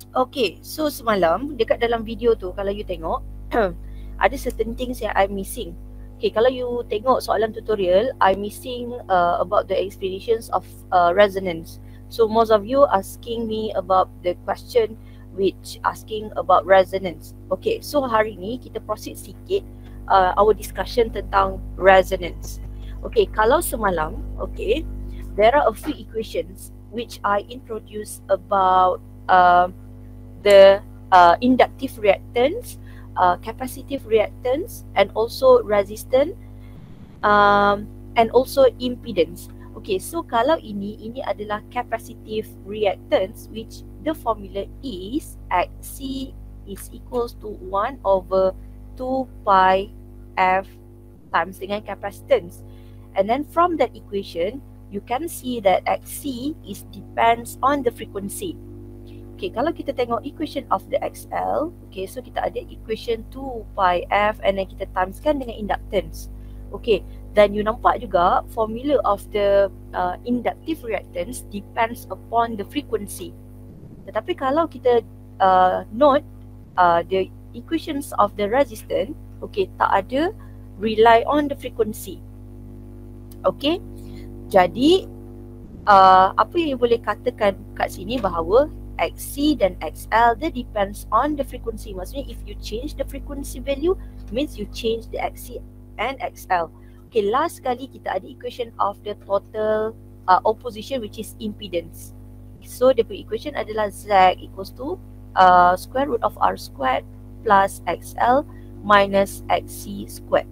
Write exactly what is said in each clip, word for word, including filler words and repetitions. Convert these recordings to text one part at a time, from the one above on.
Okay, so semalam dekat dalam video tu kalau you tengok ada certain things yang I'm missing. Okay, kalau you tengok soalan tutorial, I'm missing uh, about the explanations of uh, resonance. So most of you asking me about the question which asking about resonance. Okay, so hari ni kita proceed sikit uh, our discussion tentang resonance. Okay, kalau semalam, okay, there are a few equations which I introduced about uh, the uh, inductive reactance, uh, capacitive reactance, and also resistance, um, and also impedance. Okay, so kalau ini, ini adalah capacitive reactance, which the formula is Xc is equals to one over two pi F times dengan capacitance. And then from that equation, you can see that Xc is depends on the frequency. Okay, kalau kita tengok equation of the X L, okay, so kita ada equation two pi F and then kita timeskan dengan inductance. Okay, dan you nampak juga formula of the uh, inductive reactance depends upon the frequency. Tetapi kalau kita uh, note uh, the equations of the resistance, okay, tak ada rely on the frequency. Okay, jadi uh, apa yang you boleh katakan kat sini bahawa Xc dan X L, that depends on the frequency. Maksudnya if you change the frequency value, means you change the Xc and X L. Okay, last kali kita ada equation of the total uh, opposition, which is impedance. So the equation adalah Z equals to uh, square root of R squared plus X L minus Xc squared.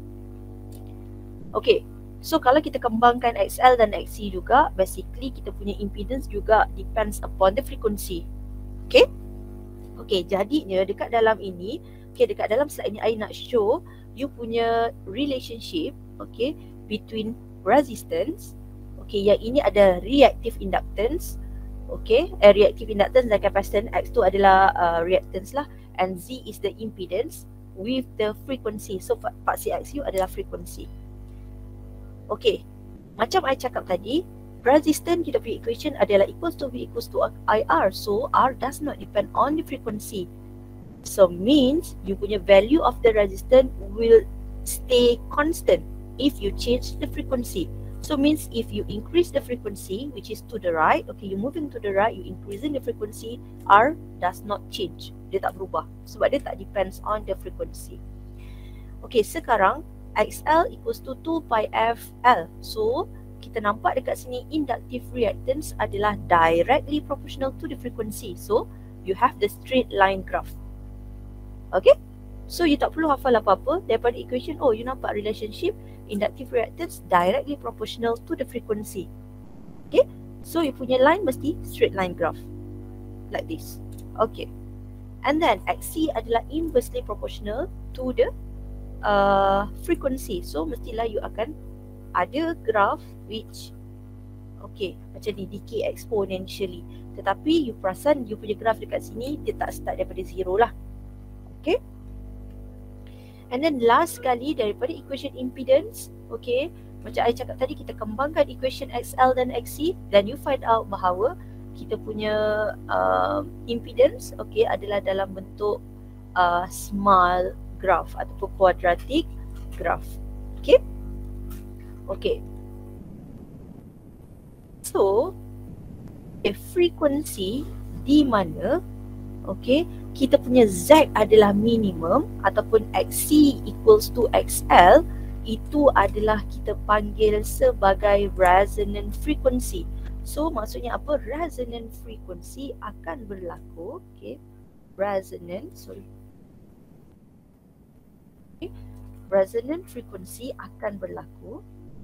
Okay, so kalau kita kembangkan X L dan Xc juga, basically kita punya impedance juga depends upon the frequency. Okay, okay, jadinya dekat dalam ini, okay, dekat dalam slide ni I nak show you punya relationship, okay, between resistance, okay, yang ini ada reactive inductance, okay, uh, reactive inductance dan capacitance. X tu adalah uh, reactance lah, and Z is the impedance with the frequency. So part C X U adalah frequency. Okay, macam I cakap tadi, resistance kita punya equation adalah equals to V equals to I R. So R does not depend on the frequency. So means you punya value of the resistance will stay constant if you change the frequency. So means if you increase the frequency, which is to the right, okay, you moving to the right, you increasing the frequency, R does not change. Dia tak berubah sebab dia tak depends on the frequency. Okay, sekarang X L equals to two pi F L. So kita nampak dekat sini inductive reactance adalah directly proportional to the frequency. So you have the straight line graph. Okay, so you tak perlu hafal apa-apa daripada equation. Oh, you nampak relationship inductive reactance directly proportional to the frequency. Okay, so you punya line mesti straight line graph like this. Okay, and then Xc adalah inversely proportional to the uh, frequency. So mestilah you akan ada graph which, okay, macam ni, decay exponentially. Tetapi you perasan you punya graph dekat sini dia tak start daripada zero lah. Okay, and then last kali daripada equation impedance, okay, macam I cakap tadi, kita kembangkan equation X L dan Xc, dan you find out bahawa kita punya uh, impedance, okay, adalah dalam bentuk uh, small graph ataupun quadratic graph. Okay, okay, so a frequency di mana, okay, kita punya Z adalah minimum ataupun Xc equals to X L, itu adalah kita panggil sebagai resonant frequency. So maksudnya apa? Resonant frequency akan berlaku, okay, resonant, sorry, okay, resonant frequency akan berlaku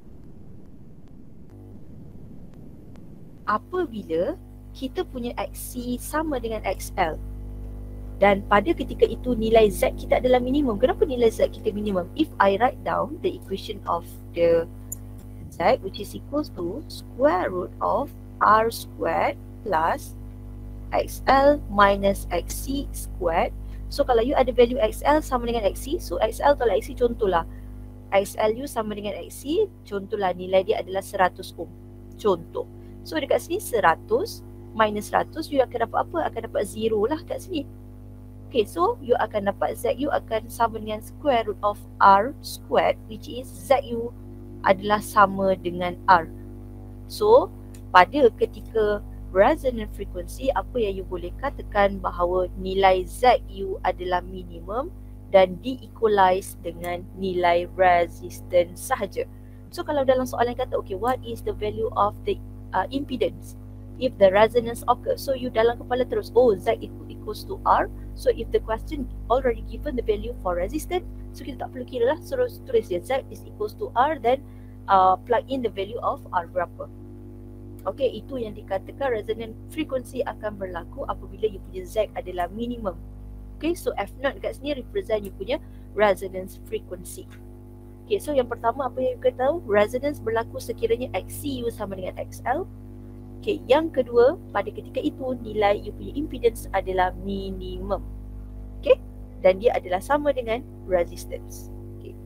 apabila kita punya Xc sama dengan X L. Dan pada ketika itu nilai Z kita adalah minimum. Kenapa nilai Z kita minimum? If I write down the equation of the Z, which is equals to square root of R squared plus X L minus Xc squared. So kalau you ada value X L sama dengan Xc, so X L tolak Xc, contohlah X L you sama dengan Xc, contohlah nilai dia adalah seratus ohm, contoh. So dekat sini seratus minus seratus, you akan dapat apa? Akan dapat zero lah kat sini. Okay, so you akan dapat Zu akan sama dengan square root of R squared, which is Zu adalah sama dengan R. So, pada ketika resonant frequency, apa yang you boleh katakan bahawa nilai Zu adalah minimum dan di-equalize dengan nilai resistance sahaja. So, kalau dalam soalan kata, okay, what is the value of the uh, impedance if the resonance occurs? So, you dalam kepala terus, oh, Z equals to R. So, if the question already given the value for resistance, so kita tak perlu kira lah, terus tulis je Z is equals to R, then uh, plug in the value of R berapa. Okay, itu yang dikatakan resonant frequency akan berlaku apabila you punya Z adalah minimum. Okay, so F zero dekat sini represent you punya resonance frequency. Okay, so yang pertama apa yang you kena tahu, resonance berlaku sekiranya X C U sama dengan X L. Okay, yang kedua, pada ketika itu nilai you punya impedance adalah minimum. Okay, dan dia adalah sama dengan resistance. Okay.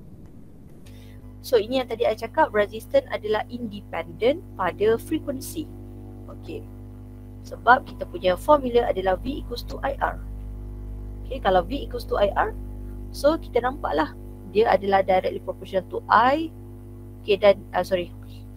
So ini yang tadi saya cakap, resistance adalah independent pada frekuensi. Okay, sebab kita punya formula adalah V equals to I R. Okay, kalau V equals to I R, so kita nampaklah dia adalah directly proportional to I. Okay, dan uh, sorry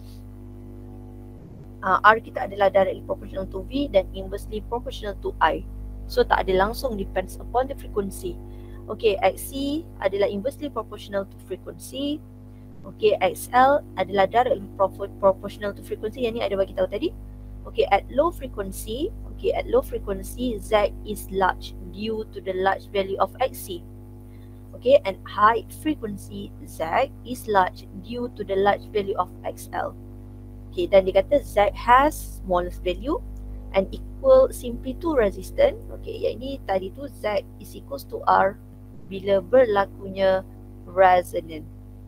uh, R kita adalah directly proportional to V dan inversely proportional to I. So tak ada langsung, depends upon the frequency. Okay, X C adalah inversely proportional to frequency. Okay, X L adalah directly proportional to frequency. Yang ni ada bagi tahu tadi. Okay, at low frequency, okay, at low frequency Z is large due to the large value of X C. Okay, and high frequency Z is large due to the large value of X L. Okay, dan dia kata Z has smallest value and equal simply to resistance. Okay, yang ini tadi tu Z is equals to R bila berlakunya resonant.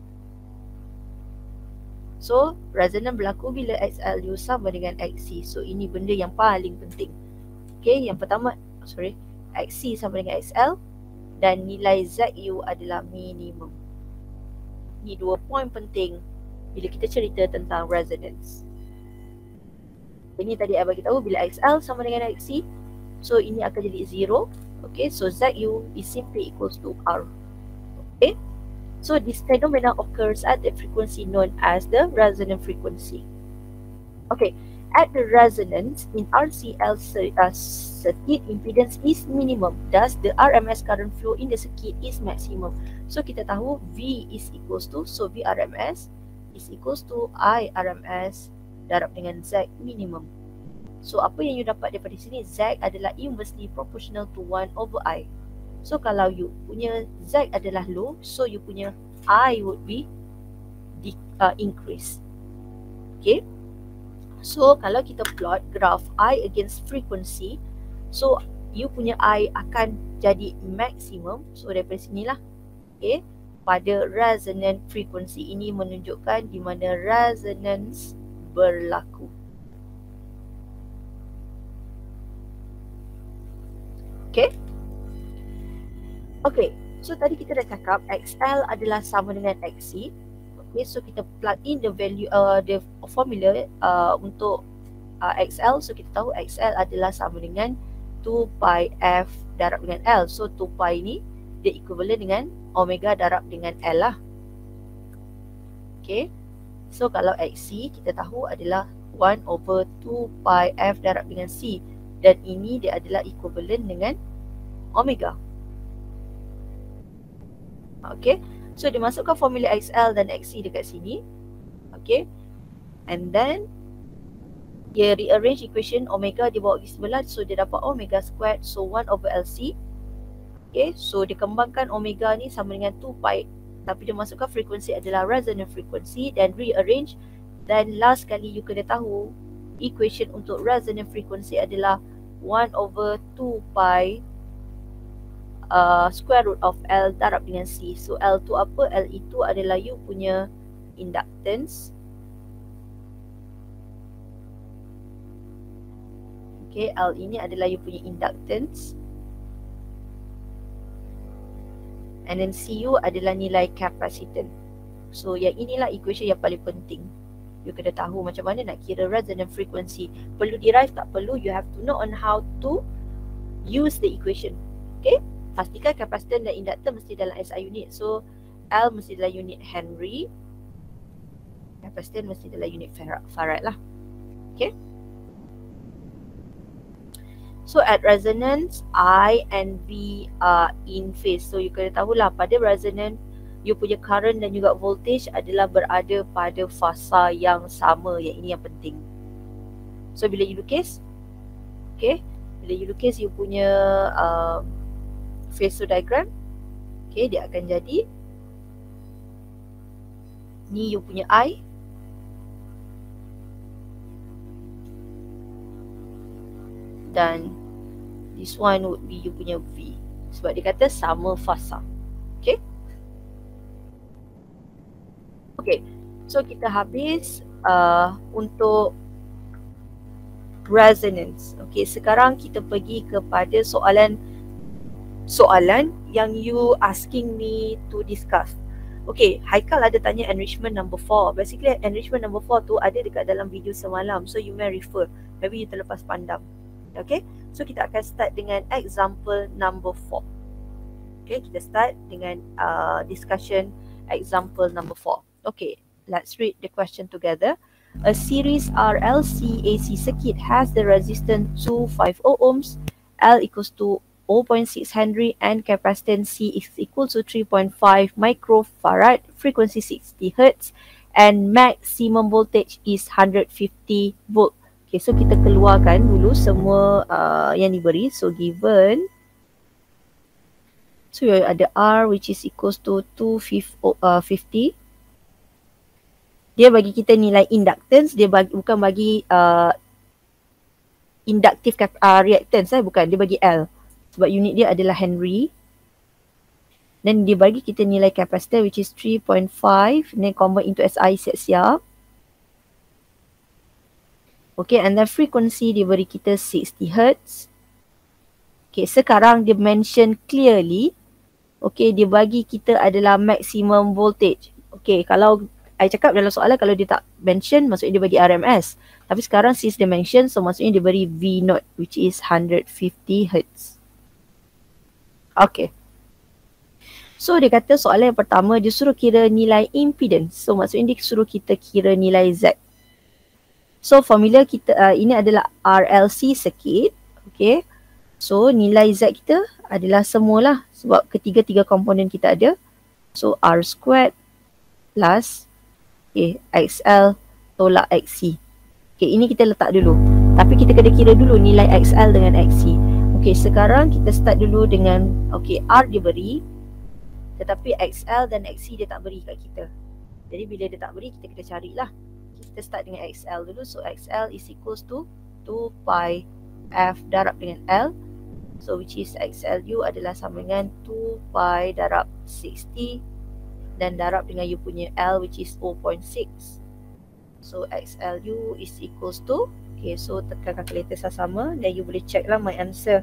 So, resonant berlaku bila X L U sama dengan X C. So, ini benda yang paling penting. Okay, yang pertama, sorry, X C sama dengan X L dan nilai Z U adalah minimum. Ini dua poin penting bila kita cerita tentang resonance. Ini tadi saya bagi tahu bila X L sama dengan X C, so ini akan jadi zero. Okay, so Z U is simply equals to R. Okay, so this phenomenon occurs at the frequency known as the resonant frequency. Okay, at the resonance in R C L uh, circuit, impedance is minimum. Thus, the R M S current flow in the circuit is maximum. So, kita tahu V is equals to, so V R M S is equals to I R M S darab dengan Z minimum. So, apa yang you dapat daripada sini, Z adalah inversely proportional to one over I. So, kalau you punya Z adalah low, so you punya I would be di, uh, increase. Okay. So, kalau kita plot graph I against frequency, so you punya I akan jadi maximum. So, daripada sinilah. Okay. Pada resonant frequency ini menunjukkan di mana resonance berlaku. Okay. Okay. So, tadi kita dah cakap X L adalah sama dengan X C. Okay, so kita plug in the value, uh, the formula uh, untuk uh, X L. So kita tahu X L adalah sama dengan two pi F darab dengan L. So two pi ni dia equivalent dengan omega darab dengan L lah. Okay, so kalau X C kita tahu adalah one over two pi F darab dengan C. Dan ini dia adalah equivalent dengan omega. Okay, so dia masukkan formula X L dan X C dekat sini. Okay, and then dia rearrange equation omega dia bawa pergi sebelah. So dia dapat omega squared, so one over L C. Okay, so dia kembangkan omega ni sama dengan two pi, tapi dia masukkan frekuensi adalah resonant frequency dan rearrange. Dan last kali you kena tahu equation untuk resonant frequency adalah one over two pi uh, square root of L darab dengan C. So L tu apa? L itu adalah you punya inductance. Okay, L ini adalah you punya inductance. And then C U adalah nilai capacitance. So yang inilah equation yang paling penting. You kena tahu macam mana nak kira resonant frequency. Perlu derive tak perlu, you have to know on how to use the equation. Okay, pastikan kapasitor dan induktor mesti dalam S I unit. So L mesti dalam unit Henry, kapasitor mesti dalam unit farad lah. Okay, so at resonance I and V are in phase. So you kena tahulah pada resonance you punya current dan juga voltage adalah berada pada fasa yang sama. Yang ini yang penting. So bila you lukis, okay, bila you lukis you punya uh, phasor diagram, okay, dia akan jadi ni you punya I, dan this one would be you punya V, sebab dia kata sama fasa. Okay, okay, so kita habis uh, untuk resonance. Okay, sekarang kita pergi kepada soalan soalan yang you asking me to discuss. Okay, Haikal ada tanya enrichment number four. Basically enrichment number four tu ada dekat dalam video semalam, so you may refer, maybe you terlepas pandang. Okay, so kita akan start dengan example number four. Okay, kita start dengan uh, discussion example number four. Okay, let's read the question together. A series R L C A C circuit has the resistance two hundred fifty ohms, L equals to zero point six Henry, and capacitance C is equal to three point five microfarad, frequency sixty hertz, and maximum voltage is one hundred fifty volt. Okay, so kita keluarkan dulu semua uh, yang diberi. So given, so ada R which is equals to two hundred fifty. Dia bagi kita nilai inductance, dia bagi, bukan bagi uh, inductive uh, reactance, eh? bukan, dia bagi L. Sebab unit dia adalah Henry. Dan dia bagi kita nilai capacitor which is three point five, then convert into S I siap-siap. Okay, and then frequency dia beri kita sixty hertz. Okay, sekarang dia mention clearly, okay, dia bagi kita adalah maximum voltage. Okay, kalau I cakap dalam soalan kalau dia tak mention, maksudnya dia bagi R M S. Tapi sekarang since dia mention, so maksudnya dia beri V zero which is one hundred fifty hertz. Okay. So dia kata soalan yang pertama dia suruh kira nilai impedance. So maksudnya dia suruh kita kira nilai Z. So formula kita uh, ini adalah R L C circuit. Okay. So nilai Z kita adalah semualah sebab ketiga-tiga komponen kita ada. So R squared plus okay, X L tolak X C. Okay, ini kita letak dulu. Tapi kita kena kira dulu nilai X L dengan X C. Okay, sekarang kita start dulu dengan okay, R dia beri. Tetapi X L dan X C dia tak beri kat kita. Jadi bila dia tak beri, kita kena carilah. Kita start dengan X L dulu. So X L is equals to two pi F darab dengan L. So which is X L U adalah sama dengan two pi darab sixty. Dan darab dengan you punya L which is zero point six. So X L U is equals to, okay, so tekan kalkulator sama dan you boleh check lah my answer.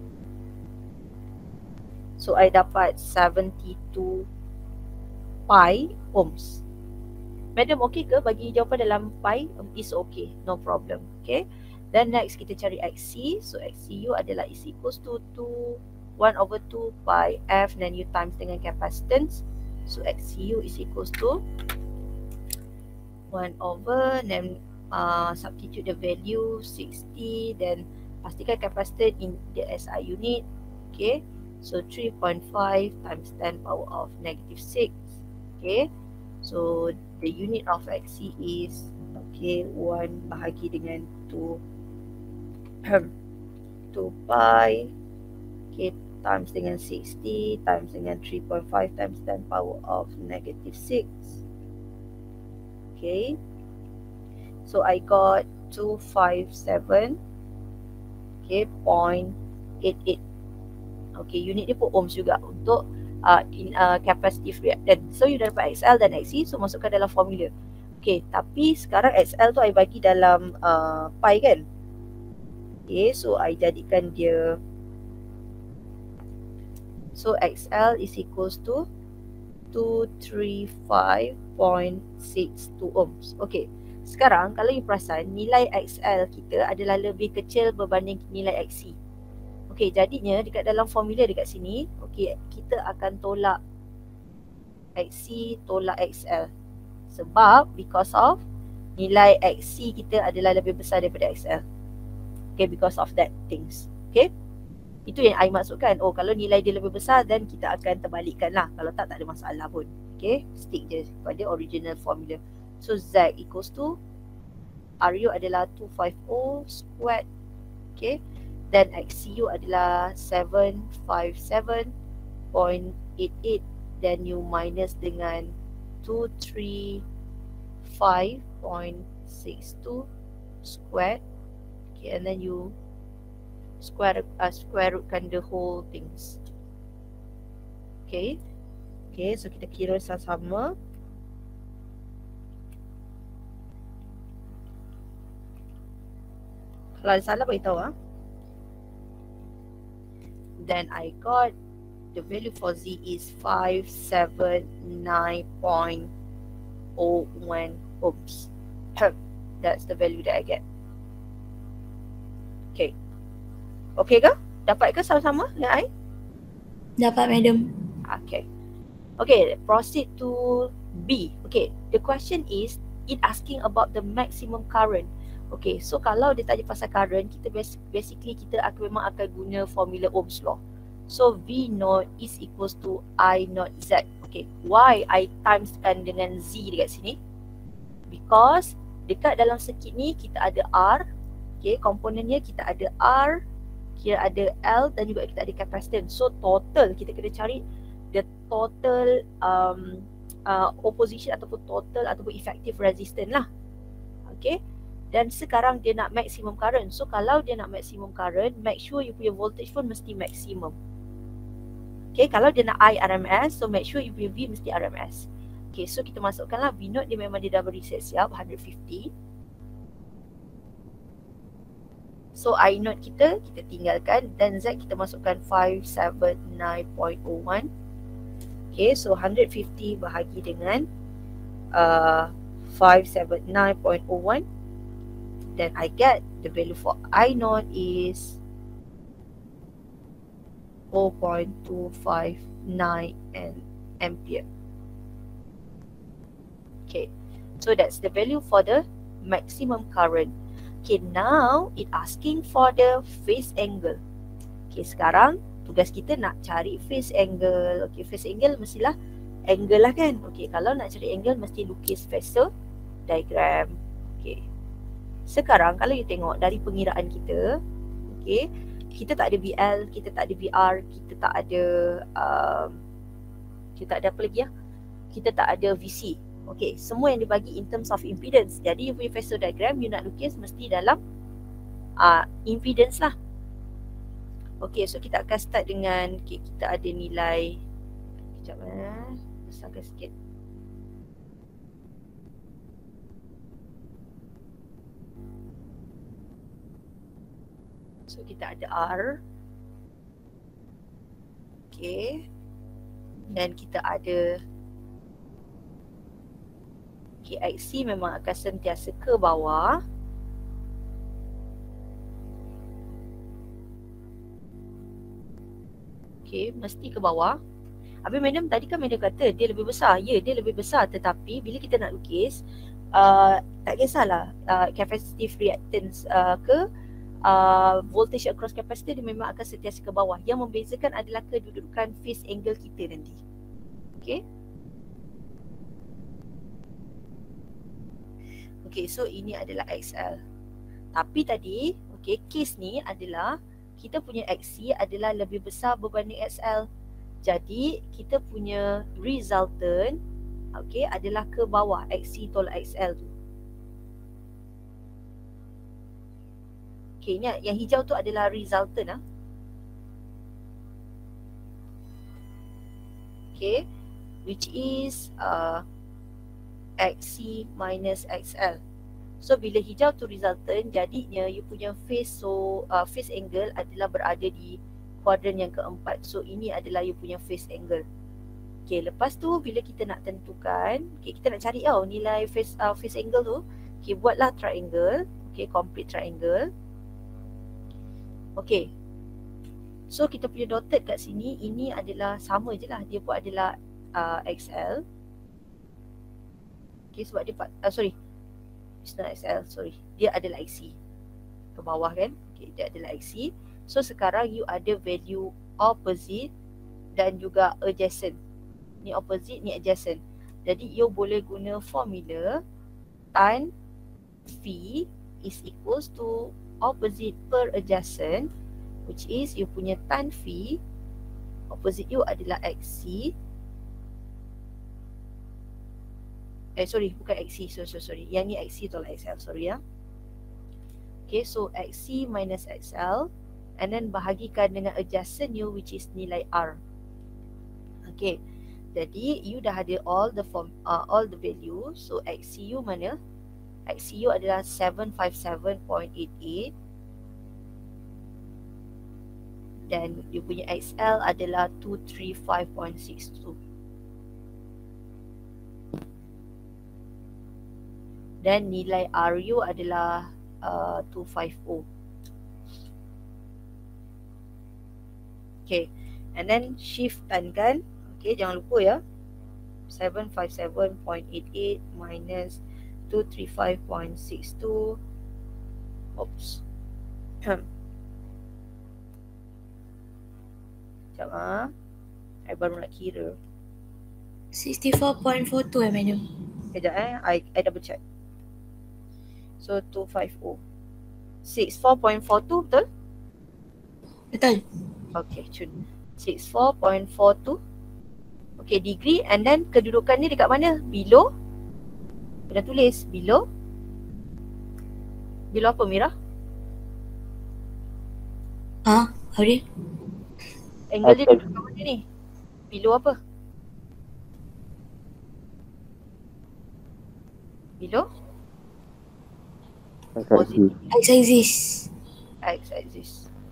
So I dapat seventy-two pi ohms. Madam okay ke bagi jawapan dalam pi? Um, is okay, no problem. Okay, then next kita cari X C. So X C U adalah is equals to two, one over two pi F, then you times dengan capacitance. So X C U is equals to one over, then uh, substitute the value sixty, then pastikan capacitor in the S I unit. Okay, so three point five times ten power of negative six. Okay, so the unit of X C is okay, one bahagi dengan two two pi, okay, times dengan sixty times dengan three point five times ten power of negative six. Okay, so I got two hundred fifty-seven, okay, point eight eight. Okay, unit dia pun ohms juga untuk uh, in, uh, capacitive reactance. So you dah dapat X L dan X C, so masukkan dalam formula. Okay, tapi sekarang X L tu I bagi dalam uh, pi kan. Okay, so I jadikan dia, so X L is equals to two hundred thirty-five point six two ohms. Okay, sekarang kalau you perasan nilai X L kita adalah lebih kecil berbanding nilai X C. Okey, jadinya dekat dalam formula dekat sini, okey, kita akan tolak X C tolak X L. Sebab because of nilai X C kita adalah lebih besar daripada X L. Okay, because of that things. Okay, itu yang I maksudkan. Oh, kalau nilai dia lebih besar, then kita akan terbalikkan lah. Kalau tak, tak ada masalah pun. Okay, stick je pada original formula. So Z equals to R U adalah two hundred fifty squared. Okay, dan X C U adalah seven hundred fifty-seven point eight eight. Then you minus dengan two hundred thirty-five point six two squared. Okay, and then you square uh, square rootkan the whole things. Okay, okay, so kita kira sama-sama. Kalau ada salah beritahu ah. Then I got the value for Z is five seventy-nine point zero one ohms. That's the value that I get. Okay. Okay ke? Dapat ke sama-sama dengan I? Dapat, madam. Okay. Okay, proceed to B. Okay, the question is, it asking about the maximum current. Okay, so kalau dia tanya pasal current, kita basically kita akan memang akan guna formula Ohm's law. So V naught is equals to I naught Z. Okay, why I timeskan dengan Z dekat sini? Because dekat dalam circuit ni kita ada R. Okay, komponennya kita ada R, kita ada L dan juga kita ada capacitance. So total kita kena cari the total um, uh, opposition ataupun total ataupun effective resistance lah. Okay, dan sekarang dia nak maximum current. So kalau dia nak maximum current, make sure you punya voltage pun mesti maximum. Okay, kalau dia nak I R M S, so make sure you punya V mesti R M S. Okay, so kita masukkanlah V naught, dia memang dia dah beri siap-siap one hundred fifty. So I naught kita, kita tinggalkan, dan Z kita masukkan five seventy-nine point zero one. Okay, so one hundred fifty bahagi dengan uh, five seventy-nine point zero one. Then I get the value for I naught is zero point two five nine ampere. Okay, so that's the value for the maximum current. Okay, now it asking for the phase angle. Okay, sekarang tugas kita nak cari phase angle. Okay, phase angle mestilah angle lah kan. Okay, kalau nak cari angle mesti lukis phasor diagram. Okay, sekarang kalau you tengok dari pengiraan kita, okay, kita tak ada V L, kita tak ada V R, kita tak ada um, kita tak ada apa lagi ya? Kita tak ada V C. Okay, semua yang dibagi in terms of impedance. Jadi you punya phasor diagram you nak lukis mesti dalam uh, impedance lah. Okay, so kita akan start dengan, okay, kita ada nilai, sekejap eh, besarkan sikit. So kita ada R. Okay, dan kita ada, okay, X C memang akan sentiasa ke bawah. Okay, mesti ke bawah. Habis madam tadi kan madam kata dia lebih besar. Ya, dia lebih besar, tetapi bila kita nak lukis, uh, tak kisahlah uh, capacitive reactance uh, ke uh, voltage across capacitor, dia memang akan sentiasa ke bawah. Yang membezakan adalah kedudukan phase angle kita nanti. Okay. Okay, so ini adalah X L. Tapi tadi, okay, case ni adalah kita punya X C adalah lebih besar berbanding X L. Jadi, kita punya resultant, okay, adalah ke bawah, X C tolak X L tu. Okay, ni yang hijau tu adalah resultant lah. Okay, which is uh, X C minus X L. So bila hijau tu resultant, jadinya you punya phase so uh, phase angle adalah berada di kuadran yang keempat. So ini adalah you punya phase angle. Okay, lepas tu bila kita nak tentukan, okay, kita nak cari tau nilai phase uh, phase angle tu. Okay, buatlah triangle. Okay, complete triangle. Okay. So kita punya dotted kat sini, ini adalah sama je lah. Dia buat adalah uh, X L. Okay, sebab dia, uh, sorry. It's not X L, sorry. Dia adalah X C. Ke bawah kan. Okay, dia adalah X C. So sekarang you ada value opposite dan juga adjacent. Ni opposite, ni adjacent. Jadi you boleh guna formula tan phi is equals to opposite per adjacent, which is you punya tan phi opposite you adalah X C. Eh sorry, bukan X C, sorry, sorry, sorry. Yang ni X C tolak X L, sorry ya. Okay, so X C minus X L and then bahagikan dengan adjacent you, which is nilai R. Okay, jadi you dah ada all the form, uh, all the value. So X C you mana? X C you adalah seven five seven point eight eight. Dan you punya X L adalah two three five point six two. Dan nilai R U adalah uh, two fifty. Okay, and then shift tan kan. Okay, jangan lupa ya. seven five seven point eight eight minus two three five point six two. Oops. Sekejap ah. I baru nak kira. sixty-four point four two eh, madam. Sekejap eh. I, I double check. So, two fifty. sixty-four point four two betul? Betul. Okay, cun. sixty-four point four two. Okay, degree and then kedudukan ni dekat mana? Below. Kena tulis below. Below apa, Mira? Ah, apa dia? Angle dia duduk kat mana ni? Below apa? Below? Positive. X-axis. X-axis.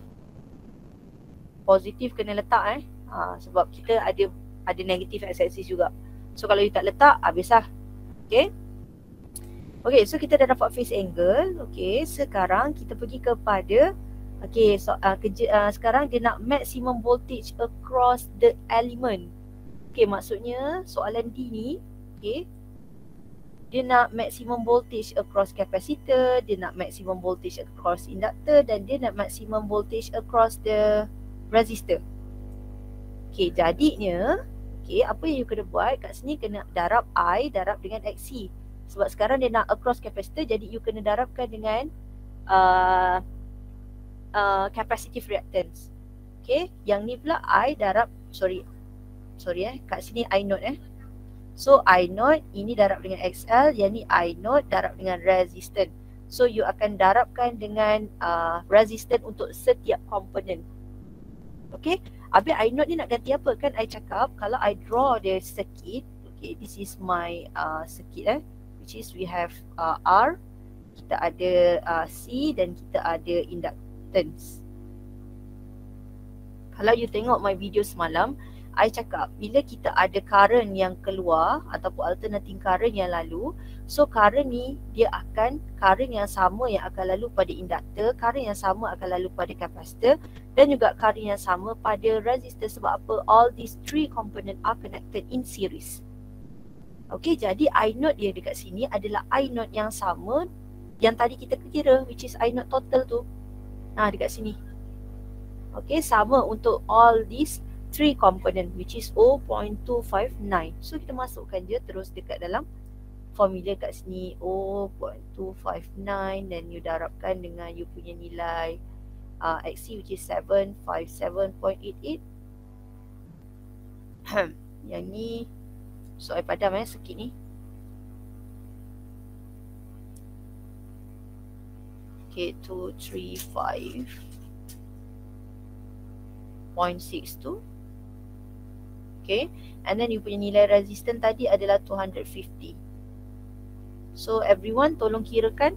Positif kena letak eh. Ha, sebab kita ada ada negatif x-axis juga. So kalau you tak letak, habislah. Okay. Okay, so kita dah dapat face angle. Okay, sekarang kita pergi kepada okay, so uh, kerja, uh, sekarang dia nak maximum voltage across the element. Okay, maksudnya soalan D ni, okay, dia nak maximum voltage across capacitor, dia nak maximum voltage across inductor dan dia nak maximum voltage across the resistor. Okay, jadinya, okay, apa yang you kena buat kat sini, kena darab I darab dengan X C. Sebab sekarang dia nak across capacitor, jadi you kena darabkan dengan uh, uh, capacitive reactance. Okay, yang ni pula I darab, sorry, sorry eh, kat sini I naught eh. So I naught ini darab dengan X L, yang ni I naught darab dengan resistance. So you akan darabkan dengan uh, resistance untuk setiap komponen. Okay, habis I naught ni nak ganti apa? Kan I cakap kalau I draw the circuit, okay, this is my uh, circuit eh, which is we have uh, R, kita ada uh, C dan kita ada inductance. Kalau you tengok my video semalam, I cakap bila kita ada current yang keluar ataupun alternating current yang lalu, so current ni dia akan current yang sama yang akan lalu pada inductor, current yang sama akan lalu pada capacitor dan juga current yang sama pada resistor. Sebab apa? All these three component are connected in series. Okay, jadi I naught dia dekat sini adalah I naught yang sama yang tadi kita kira, which is I naught total tu. Nah, dekat sini. Okay, sama untuk all these three component, which is zero point two five nine. So kita masukkan je terus dekat dalam formula kat sini, zero point two five nine, dan you darabkan dengan you punya nilai uh, X C, which is seven five seven point eight eight. Yang ni, so I padam eh sikit ni. Okay, two three five point six two. Okay, and then you punya nilai resistance tadi adalah two hundred fifty. So everyone tolong kirakan.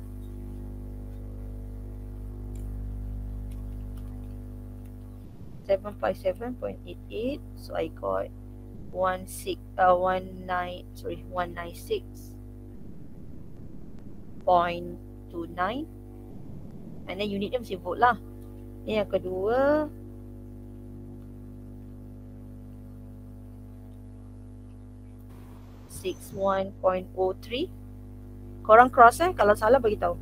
seven five seven point eight eight. So I got one six uh one nine sorry one nine six point two nine. And then unit dia mesti volt lah. Yang kedua, sixty-one point zero three. Korang cross eh, kalau salah bagi tahu.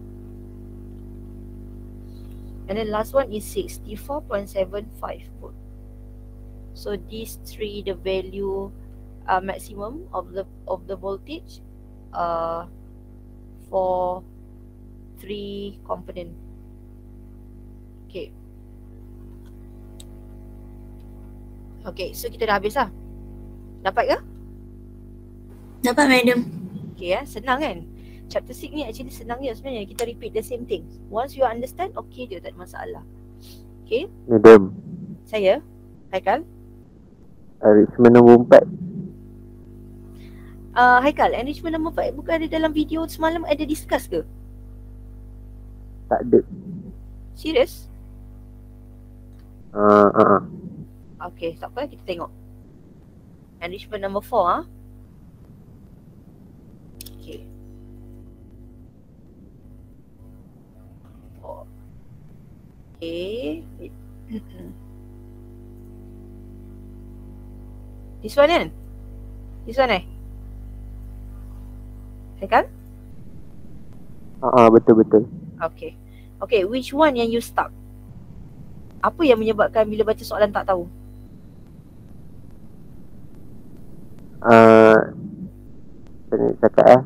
And then last one is sixty-four point seven five volt. So these three the value uh, maximum of the of the voltage uh, for three component. Okay. Okay, so kita dah habis lah. Dapat ke? Dapat, madam. Okay ya, senang kan? Chapter six ni actually senang je sebenarnya. Kita repeat the same thing. Once you understand, okay je, tak ada masalah. Okay? Madam, Saya, Haikal. enrichment nombor empat. Uh, Haikal, enrichment nombor empat bukan ada dalam video semalam ada discuss ke? Tak ada. Serius? Uh, uh, uh. Okay, tak apa, kita tengok. Enrichment number four ah. Okay. Four. Okay. Wait. This one kan? This one eh? Haikal? Uh, uh, betul-betul. Okay. Okay, which one yang you stuck? Apa yang menyebabkan bila baca soalan tak tahu? Uh, Saya nak cakap eh,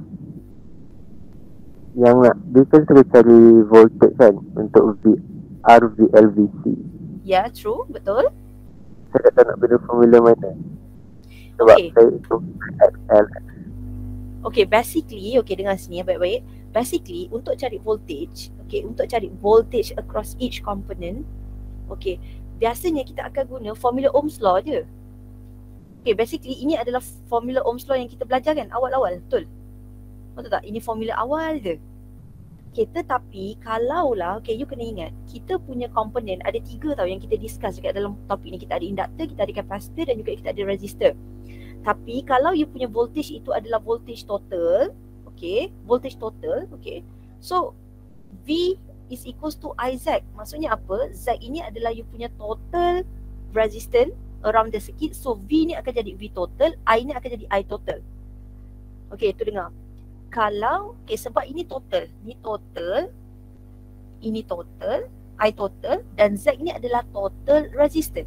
yang nak, dia kan suruh cari voltage kan untuk V R V L V C. Ya, yeah, true, betul. Saya tak nak benda formula mana. Sebab Okay. saya itu X L. Okay, basically, okay dengar sini ya baik-baik. Basically, untuk cari voltage, okay, untuk cari voltage across each component, okay, biasanya kita akan guna formula Ohm's law je. Okay, basically ini adalah formula Ohm's law yang kita belajar kan awal-awal, betul? Betul tak? Ini formula awal je. Okay, tetapi kalaulah, okay, you kena ingat, kita punya komponen ada tiga tau yang kita discuss dekat dalam topik ni. Kita ada inductor, kita ada capacitor dan juga kita ada resistor. Tapi kalau you punya voltage itu adalah voltage total, okay, voltage total, okay, so V is equals to I Z. Maksudnya apa? Z ini adalah you punya total resistance around the circuit. So V ni akan jadi V total, I ni akan jadi I total. Okay, tu dengar. Kalau, okay, sebab ini total, ni total, ini total, I total, dan Z ni adalah total resistance.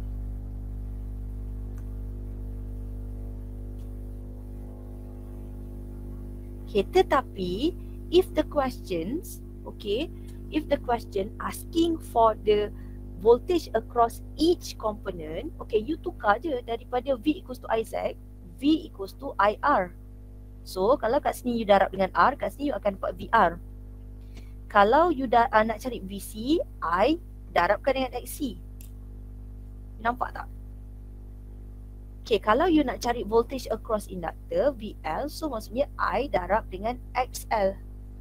Okay, tetapi if the questions, okay, if the question asking for the voltage across each component, okay, you tukar je daripada V equals to I Z, V equals to I R. So, kalau kat sini you darab dengan R, kat sini you akan dapat V R. Kalau you da- uh, nak cari V C, I darabkan dengan X C. Nampak tak? Okay, kalau you nak cari voltage across inductor, V L, so maksudnya I darab dengan X L.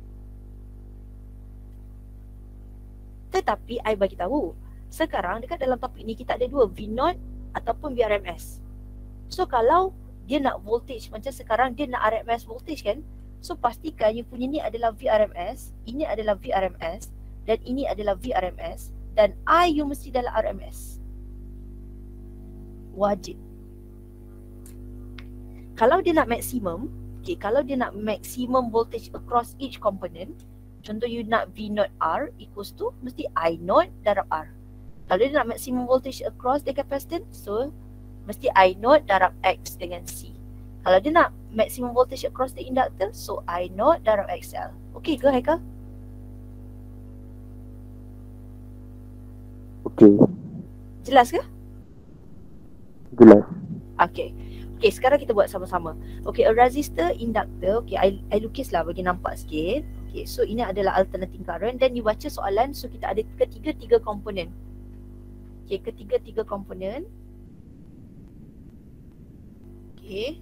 Tetapi I bagi tahu, sekarang dekat dalam topik ni kita ada dua, V zero ataupun V R M S. So kalau dia nak voltage macam sekarang dia nak R M S voltage kan, so pastikan you punya ni adalah V R M S, ini adalah V R M S, dan ini adalah V R M S, dan I you mesti dalam R M S. Wajib. Kalau dia nak maximum, okay, kalau dia nak maximum voltage across each component, contoh you nak V zero R equals to mesti I zero darab R. Kalau dia nak maximum voltage across the capacitance, so mesti I zero darab X dengan C. Kalau dia nak maximum voltage across the inductor, so I zero darab X L. Okay ke Haikal? Okay. Jelas ke? Jelas. Okay. Okay, sekarang kita buat sama-sama. Okay, a resistor, inductor. Okay, I, I lukis lah bagi nampak sikit. Okay, so ini adalah alternating current. Dan you baca soalan, so kita ada ketiga-tiga komponen. Okay, ketiga-tiga komponen. Okay.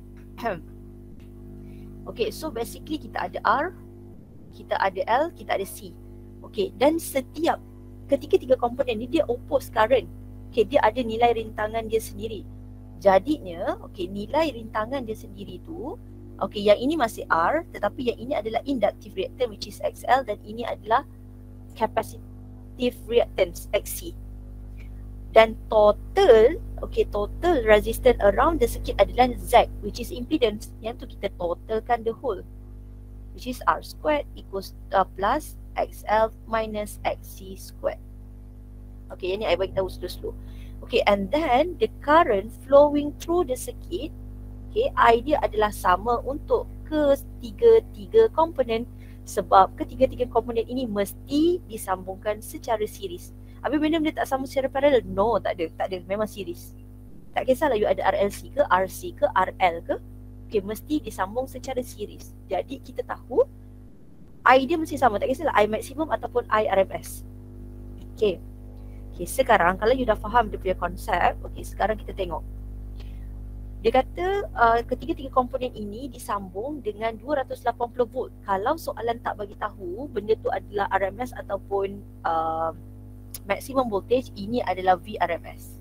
Okay, so basically kita ada R, kita ada L, kita ada C. Okay, dan setiap ketiga-tiga komponen ni dia oppose current. Okay, dia ada nilai rintangan dia sendiri. Jadinya, okay, nilai rintangan dia sendiri tu Okay, yang ini masih R, tetapi yang ini adalah inductive reactance which is X L, dan ini adalah capacitive reactance X C. Dan total, okay, total resistance around the circuit adalah Z, which is impedance. Yang tu kita totalkan the whole, which is R squared equals uh, plus X L minus X C squared. Okay, yang ni I bagi tahu slow-slow. Okay, and then the current flowing through the circuit, okay, I dia adalah sama untuk ketiga-tiga komponen, sebab ketiga-tiga komponen ini mesti disambungkan secara series. Habis madam dia tak sambung secara paralel? No, tak ada, tak ada, memang series. Tak kisahlah you ada R L C ke, R C ke, R L ke, okay, mesti disambung secara series. Jadi kita tahu I dia mesti sama, tak kisahlah I maximum ataupun I R M S. Okay. Okay, sekarang kalau you dah faham dia punya konsep, okay, sekarang kita tengok. Dia kata uh, ketiga-tiga komponen ini disambung dengan dua ratus lapan puluh volt. Kalau soalan tak bagi tahu benda tu adalah R M S ataupun uh, maximum voltage, ini adalah V R M S.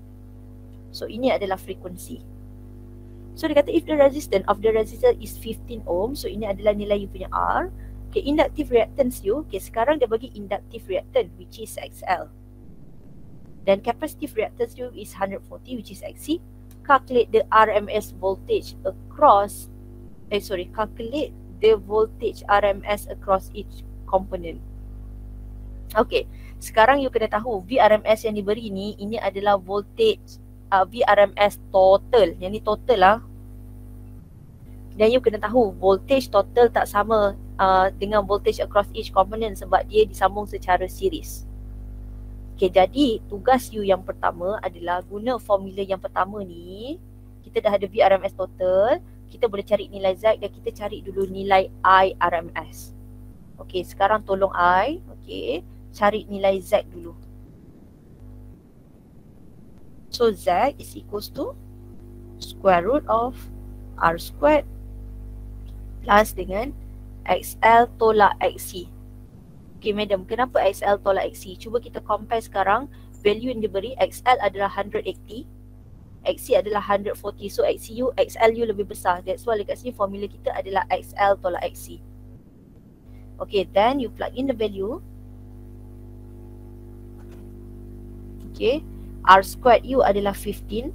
So ini adalah frekuensi. So dia kata if the resistance of the resistor is fifteen ohm, so ini adalah nilai you punya R. Okay, inductive reactance you, okay, sekarang dia bagi inductive reactance which is X L. Dan capacitive reactance you is one hundred forty which is X C. Calculate the R M S voltage across, eh sorry, calculate the voltage R M S across each component. Okay, sekarang you kena tahu V R M S yang diberi ni, ini adalah voltage uh, V R M S total. Yang ni total lah. Dan you kena tahu voltage total tak sama uh, dengan voltage across each component sebab dia disambung secara series. Okay, jadi tugas you yang pertama adalah guna formula yang pertama ni. Kita dah ada V R M S total, kita boleh cari nilai Z dan kita cari dulu nilai I R M S. Okay, sekarang tolong I, okay, cari nilai Z dulu. So Z is equals to square root of R squared plus dengan X L tolak X C. Okay madam, kenapa X L tolak X C? Cuba kita compare sekarang. Value yang diberi X L adalah one hundred eighty, X C adalah one hundred forty. So X C U, X L U lebih besar. That's why dekat sini formula kita adalah X L tolak X C. Okay, then you plug in the value. Okay, R squared U adalah fifteen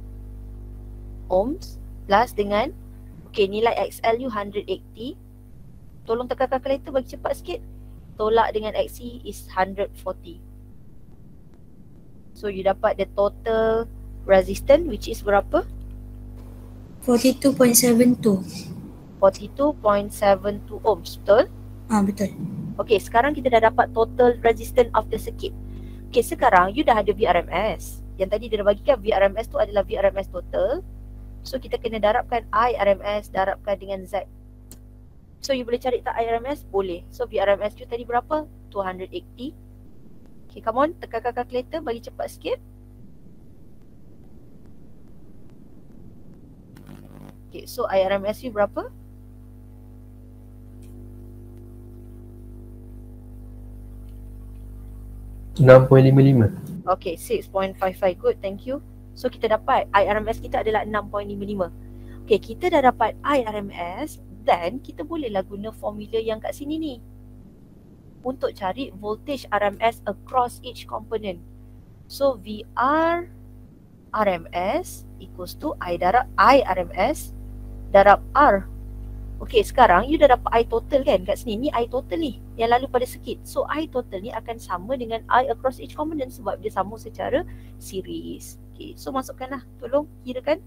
ohms plus dengan, okay, nilai X L U one hundred eighty. Tolong tekan kalkulator bagi cepat sikit. Tolak dengan X C is one hundred forty. So you dapat the total resistance which is berapa? forty-two point seven two. forty-two point seven two ohms, betul? Ah, betul. Okay, sekarang kita dah dapat total resistance of the circuit. Okay, sekarang you dah ada V R M S. Yang tadi dia dah bagikan V R M S tu adalah V R M S total. So kita kena darabkan I R M S darabkan dengan Z. So you boleh cari tak I R M S? Boleh. So V R M S you tadi berapa? two hundred eighty. Okay, come on, tekankan kalkulator bagi cepat sikit. Okay, so I R M S you berapa? enam perpuluhan lima lima. Okay, six point five five. Good, thank you. So kita dapat I R M S kita adalah enam perpuluhan lima lima. Okay, kita dah dapat I R M S. Dan kita bolehlah guna formula yang kat sini ni untuk cari voltage R M S across each component. So V R R M S equals to I darab I R M S darab R. Okay, sekarang you dah dapat I total kan kat sini. Ni I total ni yang lalu pada circuit. So I total ni akan sama dengan I across each component sebab dia sambung secara series. Okay, so masukkanlah. Tolong kirakan.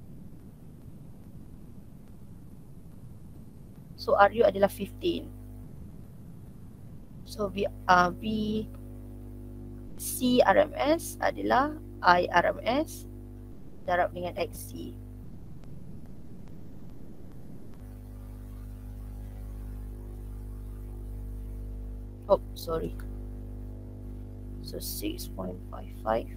So R U adalah fifteen. So V, uh, V C R M S adalah I R M S darab dengan X C. Oh, sorry. So six point five five.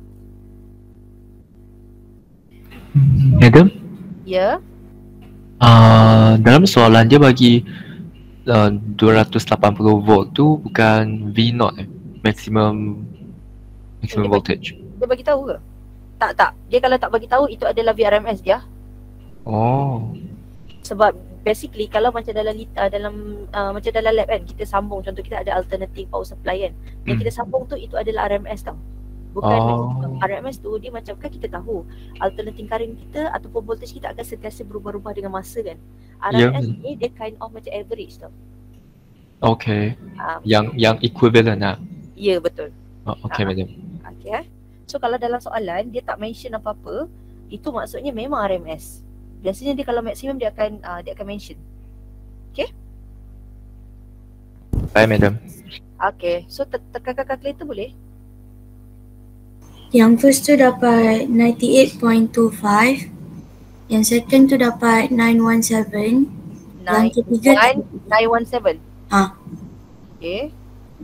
Madam? Ya. Yeah. Uh, dalam soalan dia bagi uh, dua ratus lapan puluh volt tu bukan V zero eh, maximum maximum dia voltage. Bagi, dia bagi tahu ke? Tak tak. Dia kalau tak bagi tahu itu adalah V R M S dia. Oh. sebab basically kalau macam dalam uh, dalam uh, macam dalam lab kan, kita sambung, contoh kita ada alternating power supply kan, yang Hmm. kita sambung tu itu adalah R M S tau. Bukan Oh. maximum. R M S tu dia macam kan kita tahu alternating current kita ataupun voltage kita akan sentiasa berubah-ubah dengan masa kan. R M S Ya. ni dia kind of macam average tau. Okay. Uh, Yang yang equivalent lah. ya betul. Oh, okay, Ah. madam. Okay eh. So kalau dalam soalan dia tak mention apa-apa, itu maksudnya memang R M S. Biasanya dia kalau maksimum dia akan uh, dia akan mention. Baik, madam. Okay, so te- tekankan calculator boleh? Yang first tu dapat ninety-eight point two five. Yang second tu dapat nine one seven. Yang ketiga nine one seven. Ah, Okay.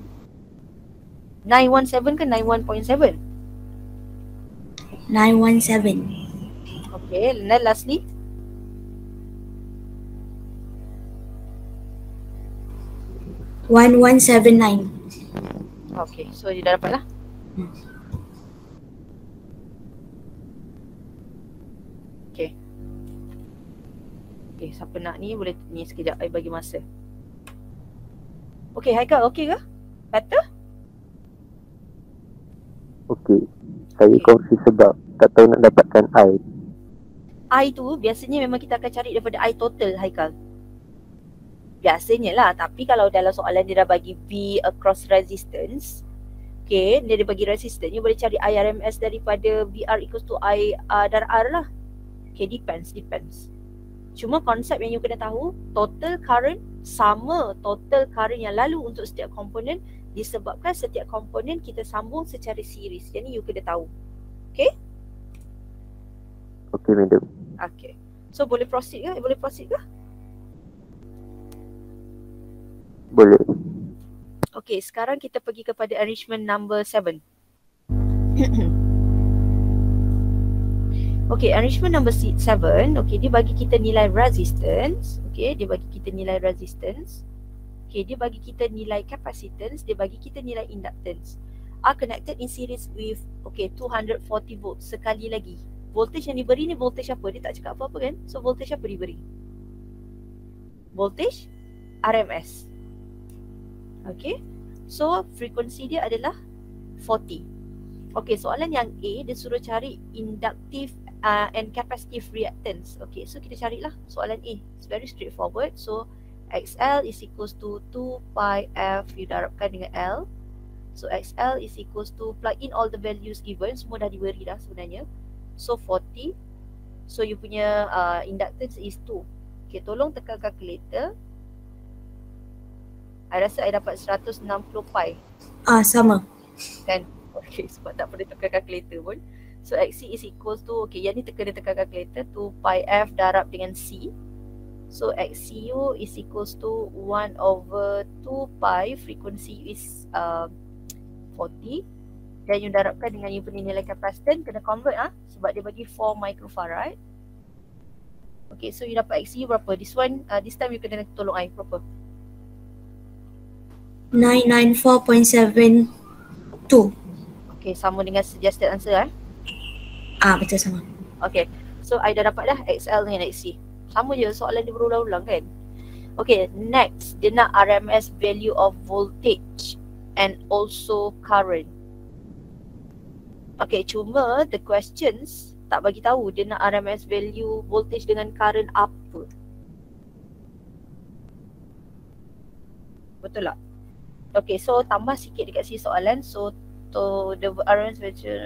nine one seven ke nine one point seven? nine one seven. Okay, and then lastly one one seven nine. okay, so dia dah dapat lah. Hmm. Okay. Okay, siapa nak ni boleh ni sekejap, I bagi masa. Okay, Haikal, okay ke? Better? Okey. Saya Okey. confuse sebab tak tahu nak dapatkan I. I tu biasanya memang kita akan cari daripada I total, Haikal. Biasanya lah, tapi kalau dalam soalan dia dah bagi V across resistance, okay, dia, dia bagi resistance, dia boleh cari I R M S daripada V R equals to I uh, darab R lah. Okay, depends, depends. Cuma konsep yang you kena tahu, total current sama total current yang lalu untuk setiap komponen disebabkan setiap komponen kita sambung secara series. Jadi you kena tahu. Okey, madam. Okay. So boleh proceed ke? Boleh proceed ke? Boleh. Okay, sekarang kita pergi kepada arrangement number seven. Okay, arrangement number seven, okay, dia bagi kita nilai resistance. Okay, dia bagi kita nilai resistance. Okay, dia bagi kita nilai capacitance, dia bagi kita nilai inductance. Are connected in series with, okay, two hundred forty volts. Sekali lagi, voltage yang diberi ni voltage apa? Dia tak cakap apa-apa kan? So voltage apa diberi? Voltage R M S. Okay, so frekuensi dia adalah forty. Okay, soalan yang A, dia suruh cari inductive uh, and capacitive reactance. Okay, so kita carilah soalan A. It's very straightforward. So X L is equals to two pi F, you darabkan dengan L. So X L is equals to, plug in all the values given, semua dah diberi dah sebenarnya. So forty. So you punya uh, inductance is two. Okay, tolong tekan calculator. I rasa I dapat one hundred sixty pi Ah, sama. kan. Okay, sebab tak perlu tekan calculator pun. So X C is equals to, okay, yang ni tekan dia tekan calculator, two pi F darab dengan C. So X C U is equals to one over two pi, frekuensi is uh, forty. Dan you darabkan dengan you punya nilai kapasitan, kena convert ah, sebab dia bagi four microfarad. Okay, so you dapat X C U berapa? This one, uh, this time you kena tolong I, berapa? nine ninety-four point seven two. Okay, sama dengan suggested answer eh. Ah, betul sama. Okay, so I dah dapat dah X L dengan X C. Sama je, soalan dia berulang-ulang kan. Okay, next, dia nak R M S value of voltage and also current. Okay, cuma the questions tak bagi tahu dia nak R M S value voltage dengan current apa. Betul tak? Okay, so tambah sikit dekat sini soalan. So, to the R M S value,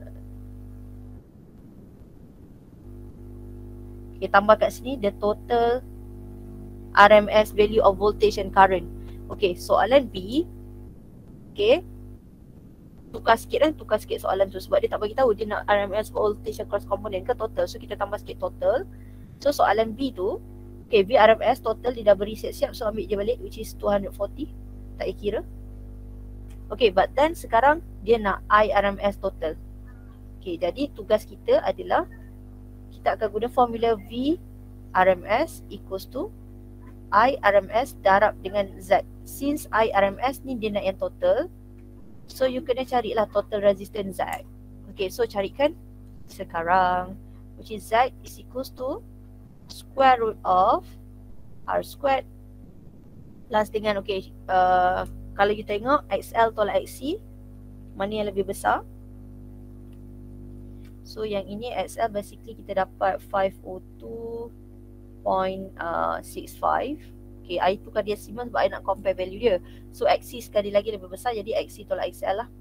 okay, tambah kat sini the total R M S value of voltage and current. Okay, soalan B. Okay, tukar sikit kan, tukar sikit soalan tu sebab dia tak bagi tahu dia nak R M S voltage across component ke total. So kita tambah sikit total. So soalan B tu, okay, V R M S total dia dah beri siap-siap, so ambil je balik, which is two hundred forty. Tak payah kira. Okay, but then sekarang dia nak I R M S total. Okay, jadi tugas kita adalah kita akan guna formula V R M S equals to I R M S darab dengan Z. Since I R M S ni dia nak yang total, so you kena carilah total resistance Z. Okay, so carikan sekarang, which is Z is equals to square root of R squared plus dengan, okay, uh, kalau you tengok X L tolak X C, mana yang lebih besar? So yang ini X L basically kita dapat five oh two point six five. Okay, I tukar decimal sebab I nak compare value dia. So X C sekali lagi lebih besar, jadi X C tolak X L lah.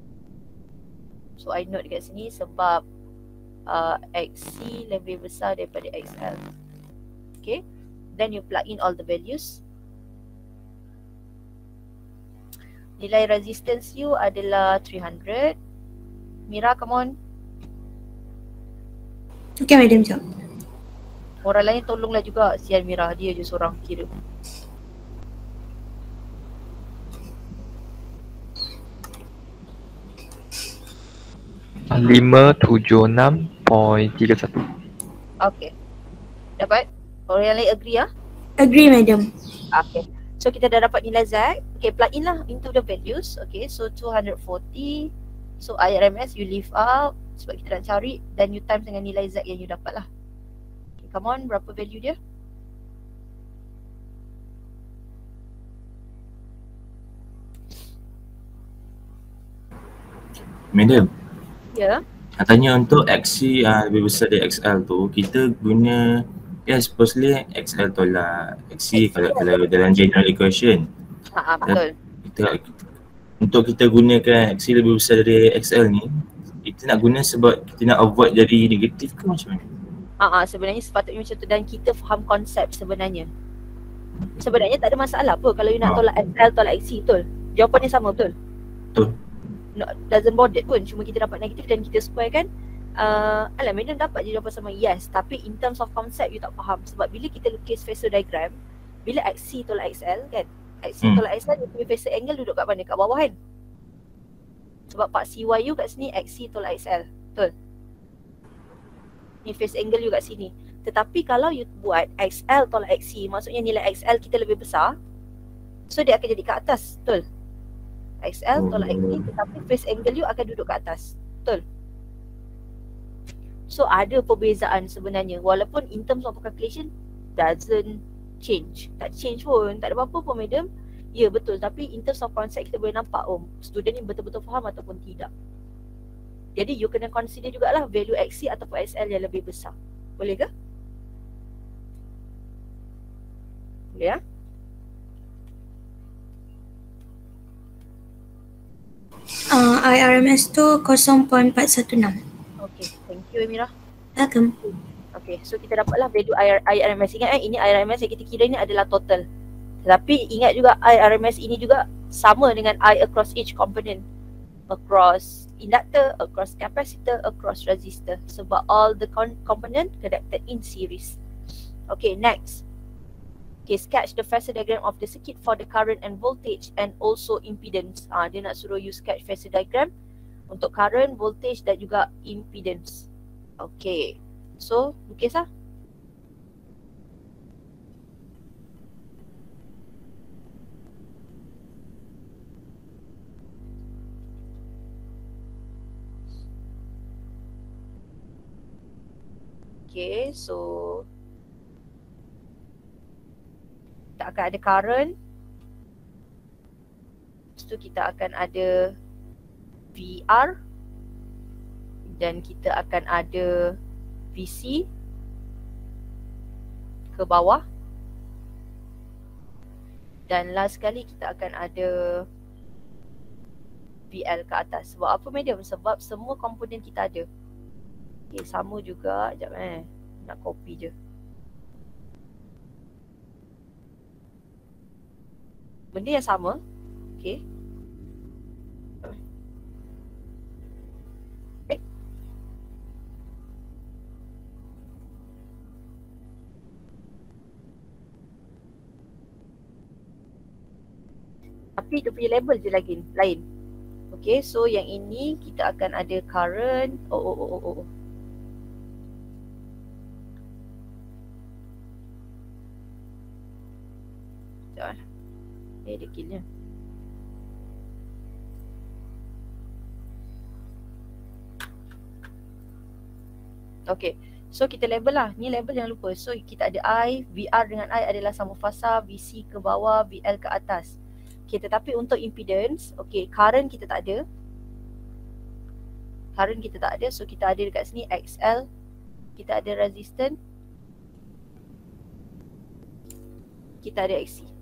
So I note dekat sini sebab uh, X C lebih besar daripada X L. Okay, then you plug in all the values. Nilai resistance you adalah three hundred. Mira, come on. Okay, madam, jap. Orang lain tolonglah juga. Sian Mira, dia je seorang kira. lima tujuh enam point tiga satu. Okay, dapat? Orang yang lain agree ah? Agree, madam. Okay, so kita dah dapat nilai Z. Okay, plug in lah into the values. Okay, so two hundred forty. So I R M S you leave out sebab kita nak cari, dan you times dengan nilai Z yang you dapat lah. Okay, come on, berapa value dia? Madam, Ya, yeah. katanya untuk X C uh, lebih besar dari X L tu, kita guna, ya yeah, supposedly X L tolak X C kalau, kalau dalam general equation. Ha, betul. Kita, untuk kita gunakan X C lebih besar dari X L ni, kita nak guna sebab kita nak avoid jadi negatif ke macam mana? Ha, sebenarnya sepatutnya macam tu, dan kita faham konsep sebenarnya. Sebenarnya tak ada masalah apa kalau you nak tolak X L tolak X C, betul? Jawapannya sama, betul? Betul. No, doesn't bother pun, cuma kita dapat negatif dan kita square kan. Uh, alah, madam dapat je jawapan sama, yes. Tapi in terms of concept you tak faham. Sebab bila kita lukis phasor diagram, bila X C tolak X L kan, X C Hmm. tolak X L, dia punya phasor angle duduk kat mana? Kat bawah kan? Sebab part C Y U kat sini X C tolak X L, betul? Ni phase angle you kat sini. Tetapi kalau you buat X L tolak X C, maksudnya nilai X L kita lebih besar, so dia akan jadi kat atas, betul? X L tolak X C, tetapi phase angle you akan duduk kat atas, betul? So ada perbezaan sebenarnya, walaupun in terms of calculation doesn't change. Tak change pun, tak ada apa-apa pun madam. Ya betul, tapi in terms of concept kita boleh nampak oh student ni betul-betul faham ataupun tidak. Jadi you kena consider jugalah value X C ataupun X L yang lebih besar. Boleh ke? Boleh ya? Uh, I R M S tu zero point empat satu enam. Okay, thank you Amira. Welcome. Okay, so kita dapatlah value I R M S. Ingat eh, ini I R M S yang kita kira ni adalah total. Tetapi ingat juga I R M S ini juga sama dengan I across each component. Across inductor, across capacitor, across resistor. Sebab all the con- component connected in series. Okay, next. Okay, sketch the phasor diagram of the circuit for the current and voltage and also impedance. Ah, dia nak suruh you sketch phasor diagram untuk current, voltage dan juga impedance. Okay, so lukis lah. Okay, so kita akan ada current. Lepas tu kita akan ada V R. Dan kita akan ada V C ke bawah. Dan last sekali kita akan ada V L ke atas. Sebab apa medium? Sebab semua komponen kita ada. Okay, sama juga. Sekejap eh. Nak copy je. Benda yang sama. Okay. Eh. Tapi dia punya label je lagi lain. Okay, so yang ini kita akan ada current. Oh, oh, oh, oh, oh. Sekejap eh. Eh, dia killnya. Okay, So kita label lah, ni label jangan lupa. So kita ada I, V R dengan I adalah sama fasa, V C ke bawah, V L ke atas. Okay, tetapi untuk impedance, okay, current kita tak ada. Current kita tak ada, so kita ada dekat sini X L. Kita ada resistance. Kita ada X C.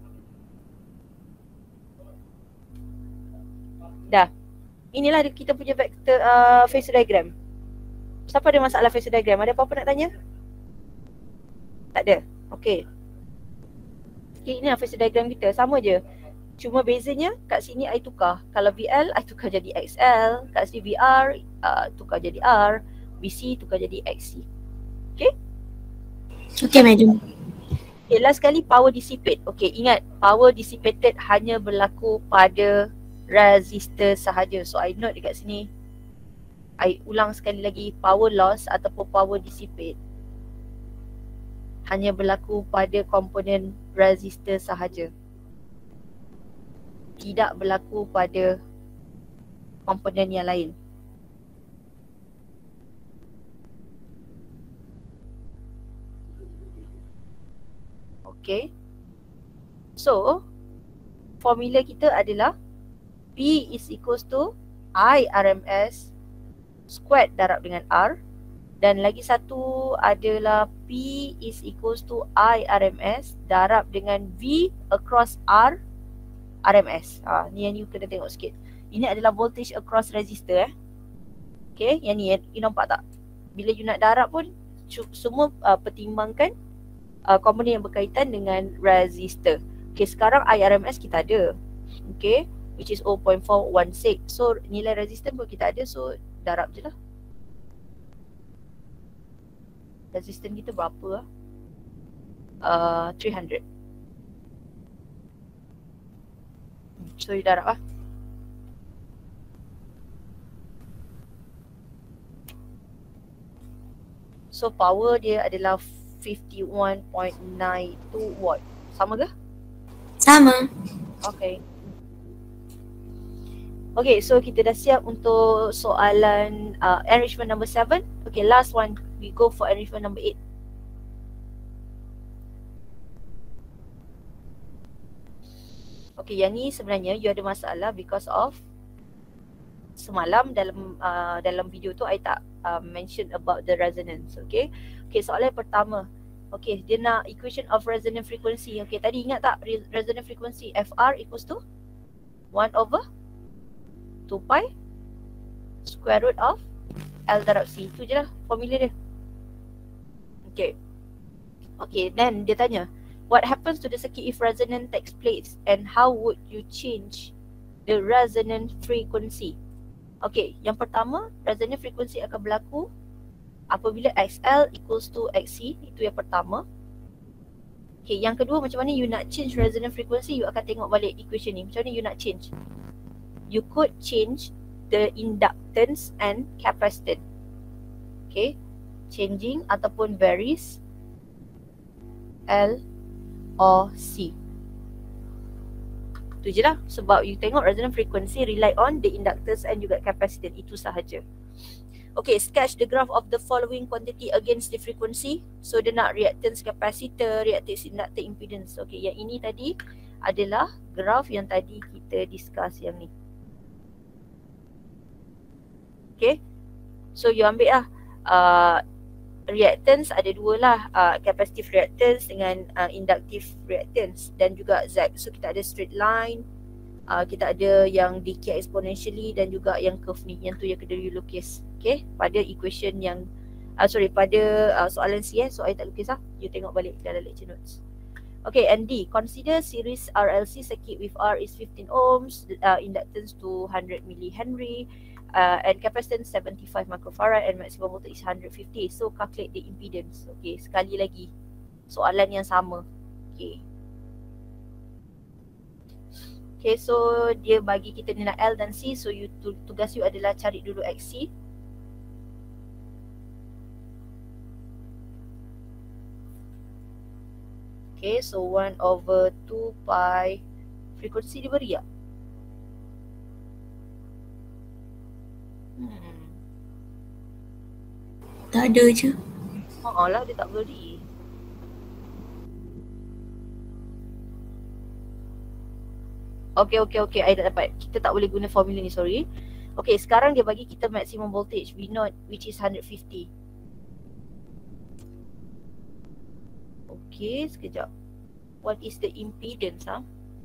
Dah. Inilah kita punya vector uh, phasor diagram. Siapa ada masalah phasor diagram? Ada apa-apa nak tanya? Tak ada? Okay. Okay, inilah phasor diagram kita. Sama je. Cuma bezanya kat sini I tukar. Kalau V L, I tukar jadi X L. Kat sini V R, uh, tukar jadi R. V C tukar jadi X C. Okay? Okay, madam. Okay, last kali power dissipate. Okay, ingat. Power dissipated hanya berlaku pada resistor sahaja. So, I note dekat sini. I ulang sekali lagi, power loss ataupun power dissipate hanya berlaku pada komponen resistor sahaja. Tidak berlaku pada komponen yang lain. Okay. So, formula kita adalah P is equals to I R M S squared darab dengan R, dan lagi satu adalah P is equals to I R M S darab dengan V across R R M S. Ha, ni yang you kena tengok sikit. Ini adalah voltage across resistor eh. Okay, yang ni you nampak tak? Bila you nak darab pun semua uh, pertimbangkan uh, komponen yang berkaitan dengan resistor. Okay, sekarang I R M S kita ada. Okay, which is zero point four one six. So nilai resistor pun kita ada, so darab je lah. Resistance kita berapa lah? Uh, three hundred. So you darab lah. So power dia adalah fifty-one point nine two watt. Sama ke? Sama. Okay. Okay, so kita dah siap untuk soalan uh, enrichment number seven. Okay, last one. We go for enrichment number eight. Okay, yang ni sebenarnya you ada masalah because of semalam dalam uh, dalam video tu I tak uh, mention about the resonance. Okay, okay, soalan pertama. Okay, dia nak equation of resonant frequency. Okay, tadi ingat tak resonant frequency F R equals to one over two pi square root of L darab C. Itu je lah formula dia. Okay. Okay, then dia tanya, what happens to the circuit if resonance takes place and how would you change the resonant frequency? Okay, yang pertama, resonant frequency akan berlaku apabila X L equals to X C. Itu yang pertama. Okay, yang kedua, macam mana you nak change resonant frequency? You akan tengok balik equation ni. Macam mana you nak change? You could change the inductance and capacitance. Okay, changing ataupun varies L or C. Itu je lah. Sebab you tengok resonant frequency rely on the inductance and juga capacitance. Itu sahaja. Okay, sketch the graph of the following quantity against the frequency. So dia nak reactance capacitor, reactance inductor, impedance. Okay, yang ini tadi adalah graph yang tadi kita discuss yang ni. Okay, so you ambil lah uh, reactance ada dua lah, uh, capacitive reactance dengan uh, inductive reactance dan juga Z. So kita ada straight line, uh, kita ada yang decay exponentially dan juga yang curve ni, yang tu yang kena you lukis. Okay, pada equation yang uh, sorry pada uh, soalan C eh, so I tak lukis lah, you tengok balik dalam lecture notes. Okay, and D, consider series R L C circuit with R is fifteen ohms, uh, inductance two hundred millihenry, Uh, and capacitance seventy-five microfarad and maximum voltage is one hundred fifty. So calculate the impedance. Okay, sekali lagi soalan yang sama. Okay. Okay, so dia bagi kita nilai L dan C. So you tugas you adalah cari dulu X C. Okay, so one over two pi. Frekuensi dia beri tak? Hmm. Tak ada je. Haa lah, dia tak beri. Okay, okay, okay. I dah dapat. Kita tak boleh guna formula ni, sorry. Okay, sekarang dia bagi kita maximum voltage V zero which is one hundred fifty. Okay, sekejap. What is the impedance, ha?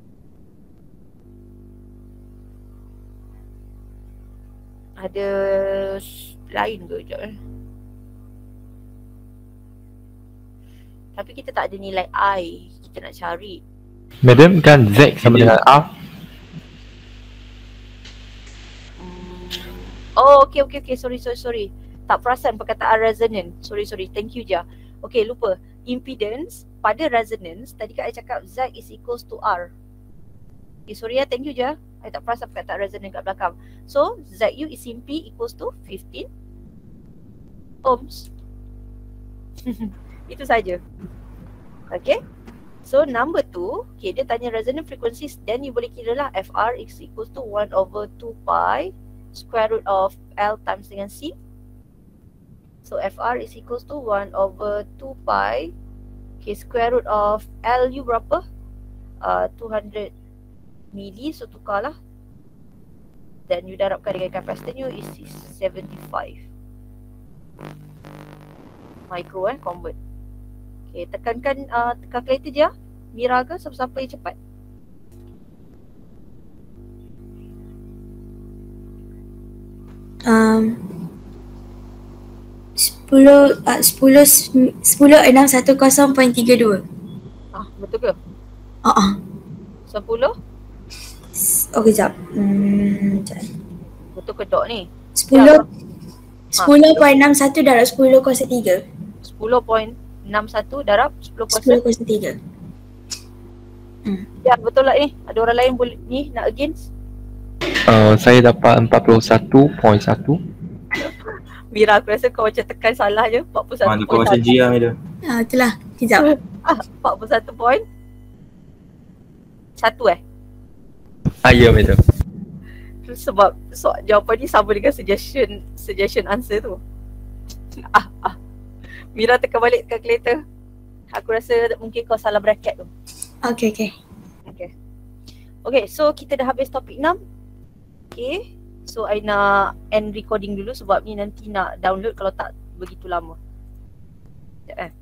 Ada lain ke sekejap eh? Tapi kita tak ada nilai I. Kita nak cari. Madam, kan Z sama dengan R? Hmm. Oh, okay, okay, okay. Sorry, sorry, sorry. Tak perasan perkataan resonant. Sorry, sorry. Thank you, Ja. Okay, lupa. Impedance pada resonance, tadi kan I cakap Z is equals to R. Okay, sorry ya. Thank you, Ja. I tak perasan perkataan resonant kat belakang. So, Z U is simply equals to fifteen ohms. Itu saja. Okay. So, number two, okay, dia tanya resonant frequencies, then you boleh kira lah F R is equals to one over two pi square root of L times dengan C. So, F R is equals to one over two pi, okay, square root of L U berapa? Uh, two hundred milli, so tukar lah. Dan you darabkan dengan kapasitor you is seventy-five micro eh, convert. Okay, tekankan uh, calculator je. Mira ke siapa-siapa yang cepat? Um, sepuluh, uh, sepuluh, sepuluh enam satu kosong point tiga dua. Ah, betul ke? Ah, uh-uh. sepuluh? Oh, kejap. Hmm, kejap. Betul ke dok ni? Sepuluh, sepuluh point enam satu darab sepuluh kuasa tiga. Sepuluh point enam satu darab sepuluh Sepuluh kuasa. kuasa tiga. Hmm. Ya, betul lah ni. Ada orang lain boleh ni nak against? Uh, saya dapat empat puluh satu perpuluhan satu. Mira, aku rasa kau macam tekan salah je. empat puluh satu Ah, kau macam G lah Mira. Ah, itulah. Kejap. Ah, empat puluh satu point satu eh? Ah, ya, madam. Sebab so, jawapan ni sama dengan suggestion suggestion answer tu. Ah, ah. Mira tekan balik calculator. Aku rasa mungkin kau salah bracket tu. Okay, okay. Okay. Okay, so kita dah habis topik enam. Okay. So I nak end recording dulu sebab ni nanti nak download kalau tak begitu lama. Sekejap eh.